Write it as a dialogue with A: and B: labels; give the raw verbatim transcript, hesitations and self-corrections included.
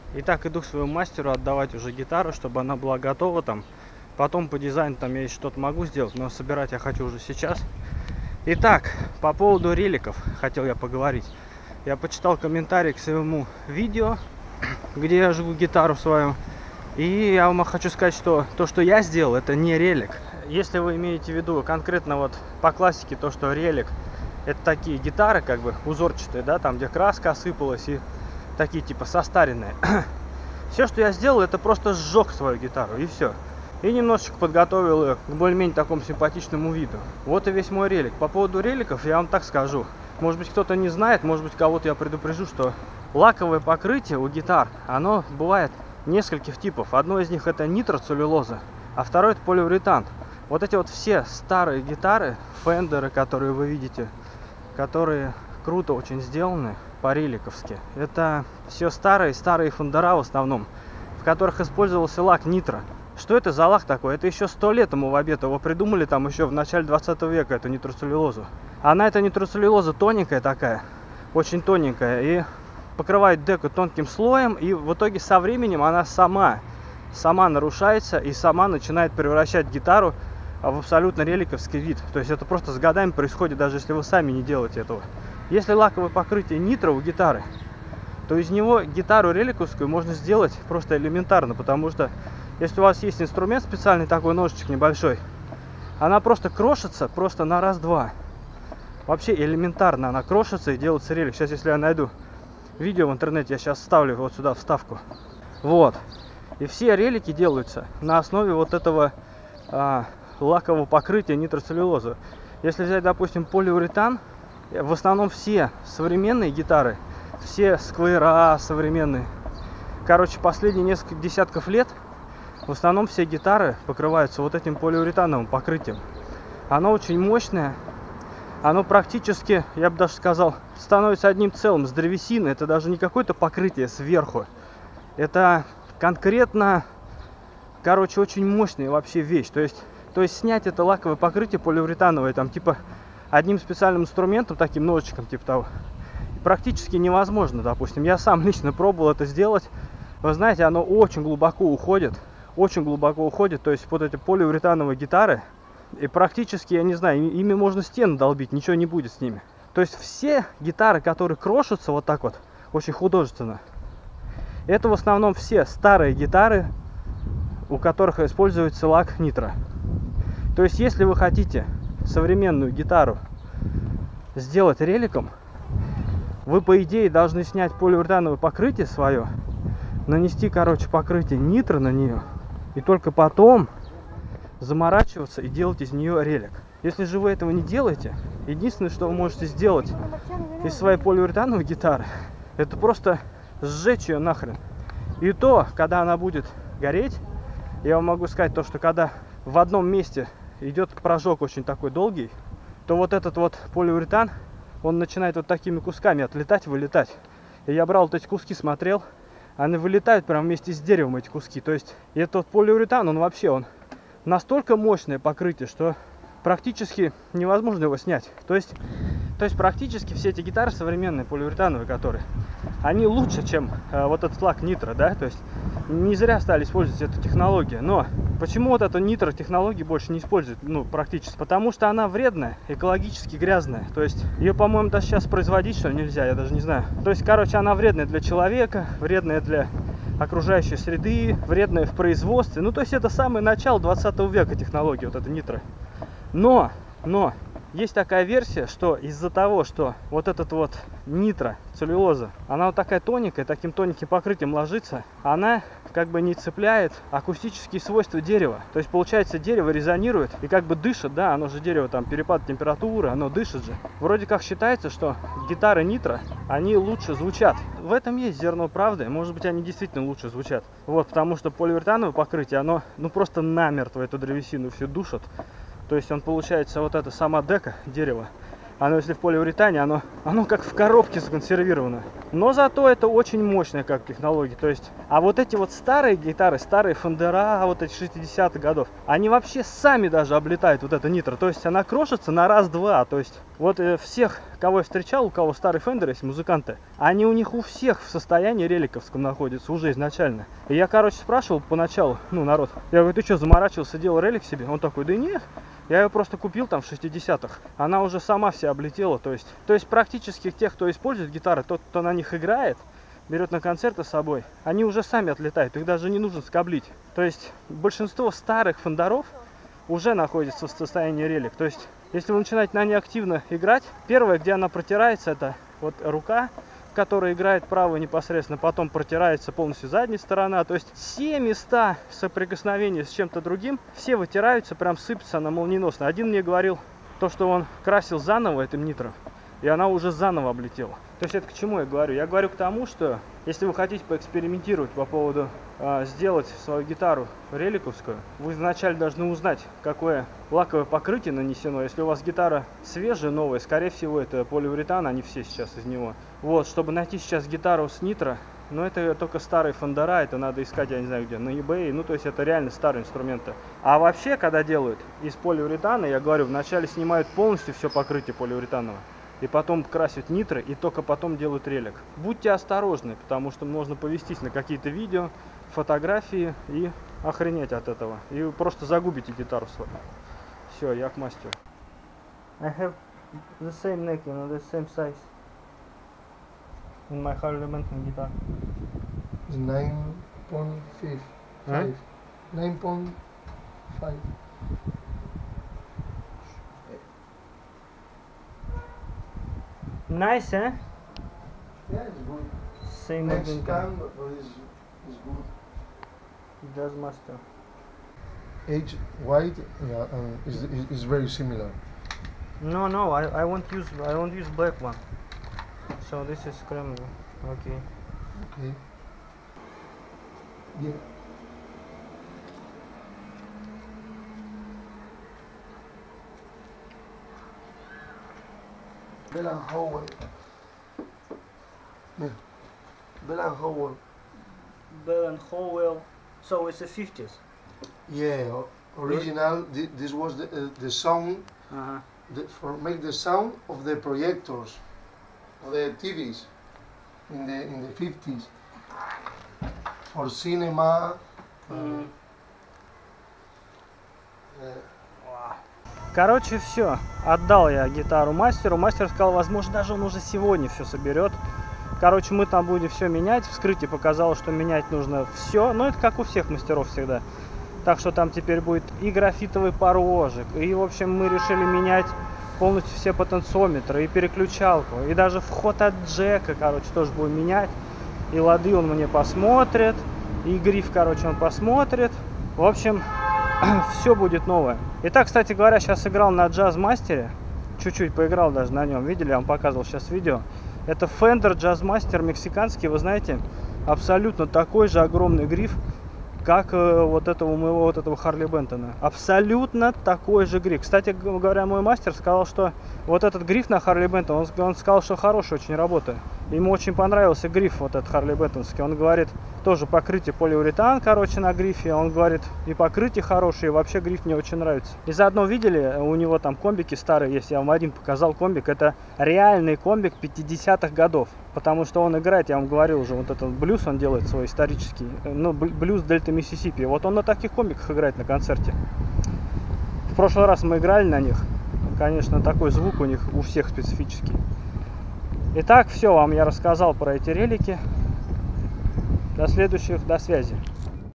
A: Итак, иду к своему мастеру отдавать уже гитару, чтобы она была готова там. Потом по дизайну там я что-то могу сделать, но собирать я хочу уже сейчас. Итак, по поводу реликов хотел я поговорить. Я почитал комментарий к своему видео, где я жгу гитару свою. И я вам хочу сказать, что то, что я сделал, это не релик. Если вы имеете в виду конкретно вот по классике то, что релик, это такие гитары как бы узорчатые, да, там где краска осыпалась и такие типа состаренные. Все, что я сделал, это просто сжег свою гитару и все. И немножечко подготовил ее к более-менее такому симпатичному виду. Вот и весь мой релик. По поводу реликов я вам так скажу. Может быть, кто-то не знает, может быть, кого-то я предупрежу, что лаковое покрытие у гитар, оно бывает нескольких типов. Одно из них это нитроцеллюлоза, а второй это поливуретан. Вот эти вот все старые гитары, фендеры, которые вы видите, которые круто очень сделаны по-реликовски, это все старые, старые фендера в основном, в которых использовался лак нитро. Что это за лак такой? Это еще сто лет ему в обед. Его придумали там еще в начале двадцатого века, эту нитроцеллюлозу. Она, эта нитроцеллюлоза тоненькая такая, очень тоненькая, и покрывает деку тонким слоем, и в итоге со временем она сама, сама нарушается и сама начинает превращать гитару в абсолютно реликовский вид. То есть это просто с годами происходит, даже если вы сами не делаете этого. Если лаковое покрытие нитро у гитары, то из него гитару реликовскую можно сделать просто элементарно, потому что если у вас есть инструмент специальный, такой ножичек небольшой, она просто крошится просто на раз-два. Вообще элементарно она крошится и делается релик. Сейчас, если я найду видео в интернете, я сейчас вставлю вот сюда вставку. Вот. И все релики делаются на основе вот этого а, лакового покрытия нитроцеллюлозы. Если взять, допустим, поливуретан, в основном все современные гитары, все сквайра современные, короче, последние несколько десятков лет, в основном все гитары покрываются вот этим поливуретановым покрытием. Оно очень мощное. Оно практически, я бы даже сказал, становится одним целым с древесиной. Это даже не какое-то покрытие сверху. Это конкретно, короче, очень мощная вообще вещь. То есть, то есть снять это лаковое покрытие поливуретановое, там, типа, одним специальным инструментом, таким ножичком, типа того, практически невозможно, допустим. Я сам лично пробовал это сделать. Вы знаете, оно очень глубоко уходит. Очень глубоко уходит. То есть, вот эти поливуретановые гитары, и практически, я не знаю, ими можно стены долбить, ничего не будет с ними. То есть все гитары, которые крошатся вот так вот, очень художественно, это в основном все старые гитары, у которых используется лак нитро. То есть если вы хотите современную гитару сделать реликом, вы по идее должны снять поливуретановое покрытие свое, нанести, короче, покрытие нитро на нее, и только потом заморачиваться и делать из нее релик. Если же вы этого не делаете, единственное, что вы можете сделать из своей поливуретановой гитары, это просто сжечь ее нахрен. И то, когда она будет гореть, я вам могу сказать то, что когда в одном месте идет прожог очень такой долгий, то вот этот вот поливуретан, он начинает вот такими кусками отлетать, вылетать. И я брал вот эти куски, смотрел, они вылетают прямо вместе с деревом, эти куски. То есть этот поливуретан, он вообще, он настолько мощное покрытие, что практически невозможно его снять. То есть, то есть практически все эти гитары современные, поливуретановые, которые, они лучше, чем э, вот этот лак нитро, да, то есть не зря стали использовать эту технологию. Но почему вот эту нитро технологию больше не используют, ну, практически? Потому что она вредная, экологически грязная. То есть ее, по-моему, даже сейчас производить, что ли, нельзя, я даже не знаю. То есть, короче, она вредная для человека, вредная для окружающей среды, вредная в производстве. Ну, то есть это самое начало двадцатого века технологии, вот эта нитро. Но, но, есть такая версия, что из-за того, что вот этот вот нитроцеллюлоза, она вот такая тоненькая, таким тоненьким покрытием ложится, она как бы не цепляет акустические свойства дерева. То есть получается, дерево резонирует и как бы дышит, да, оно же дерево, там перепад температуры, оно дышит же. Вроде как считается, что гитары нитро, они лучше звучат. В этом есть зерно правды, может быть, они действительно лучше звучат. Вот, потому что поливуретановое покрытие, оно ну просто намертво эту древесину всю душит. То есть он, получается, вот эта сама дека, дерево, Оно, если в полиуретане, оно, оно как в коробке законсервировано. Но зато это очень мощная как технология. То есть, а вот эти вот старые гитары, старые фендера, вот эти шестидесятых годов, они вообще сами даже облетают вот это нитро. То есть она крошится на раз-два. То есть вот э, всех, кого я встречал, у кого старый фендер есть, музыканты, они у них у всех в состоянии реликовском находятся уже изначально. И я, короче, спрашивал поначалу, ну, народ, я говорю, ты что, заморачивался, делал релик себе? Он такой, да нет. Я ее просто купил там в шестидесятых. Она уже сама вся облетела. То есть, то есть практически тех, кто использует гитары, тот, кто на них играет, берет на концерты с собой, они уже сами отлетают. Их даже не нужно скоблить. То есть большинство старых фендеров уже находится в состоянии релик. То есть если вы начинаете на ней активно играть, первое, где она протирается, это вот рука, которая играет правую непосредственно, потом протирается полностью задняя сторона. То есть все места соприкосновения с чем-то другим, все вытираются, прям сыпется она молниеносно. Один мне говорил, то, что он красил заново этим нитро, и она уже заново облетела. То есть это к чему я говорю? Я говорю к тому, что если вы хотите поэкспериментировать по поводу э, сделать свою гитару реликовскую, вы вначале должны узнать, какое лаковое покрытие нанесено. Если у вас гитара свежая, новая, скорее всего это полиуретан, они все сейчас из него. Вот, чтобы найти сейчас гитару с нитро, но это только старые фендера, это надо искать, я не знаю где, на eBay, ну то есть это реально старые инструменты. А вообще, когда делают из полиуретана, я говорю, вначале снимают полностью все покрытие полиуретановое, и потом красят нитро, и только потом делают релик. Будьте осторожны, потому что можно повестись на какие-то видео, фотографии и охренеть от этого. И вы просто загубите гитару свою. Все, я к мастеру. I have the same neck, you know, the same size in my Harley Benton guitar.
B: It's nine point five.
A: Huh?
B: nine point five.
A: Nice, eh?
B: Yeah, it's good.
A: Same
B: Mexican,
A: Benton.
B: but it's, it's good.
A: Jazz Master.
B: H white, yeah, um, is, is is very similar.
A: No, no, I, I won't use I won't use black one. So this is cream. Okay.
B: Okay. Yeah. Bell and Howell. Yeah. Bell and Howell.
A: Bell and Howell. So it's the fifties.
B: Yeah, o- original. Thi- This was the uh, the sound
A: Uh-huh.
B: the, for make the sound of the projectors, of the T Vs in the in the fifties for cinema. uh,
A: Mm.
B: uh,
A: Короче, все. Отдал я гитару мастеру. Мастер сказал, возможно, даже он уже сегодня все соберет. Короче, мы там будем все менять. Вскрытие показало, что менять нужно все. Но это как у всех мастеров всегда. Так что там теперь будет и графитовый порожек. И, в общем, мы решили менять полностью все потенциометры. И переключалку. И даже вход от джека, короче, тоже будем менять. И лады он мне посмотрит. И гриф, короче, он посмотрит. В общем, все будет новое. Итак, кстати говоря, сейчас играл на Jazz Master. Чуть-чуть поиграл даже на нем. Видели, я вам показывал сейчас видео. Это Fender Jazz Master мексиканский. Вы знаете, абсолютно такой же огромный гриф, как э, вот этого моего вот этого Харли Бентона. Абсолютно такой же гриф. Кстати говоря, мой мастер сказал, что вот этот гриф на Харли Бентон, он, он сказал, что хороший очень работает. Ему очень понравился гриф вот этот Харли Бентонский. Он говорит, тоже покрытие полиуретан, короче, на грифе. Он говорит, и покрытие хорошее, и вообще гриф мне очень нравится. И заодно видели, у него там комбики старые есть. Я вам один показал комбик. Это реальный комбик пятидесятых годов. Потому что он играет, я вам говорил уже, вот этот блюз он делает свой исторический. Ну, блюз Дельта Миссисипи. Вот он на таких комбиках играет на концерте. В прошлый раз мы играли на них. Конечно, такой звук у них у всех специфический. Итак, все, вам я рассказал про эти релики. До следующих, до связи.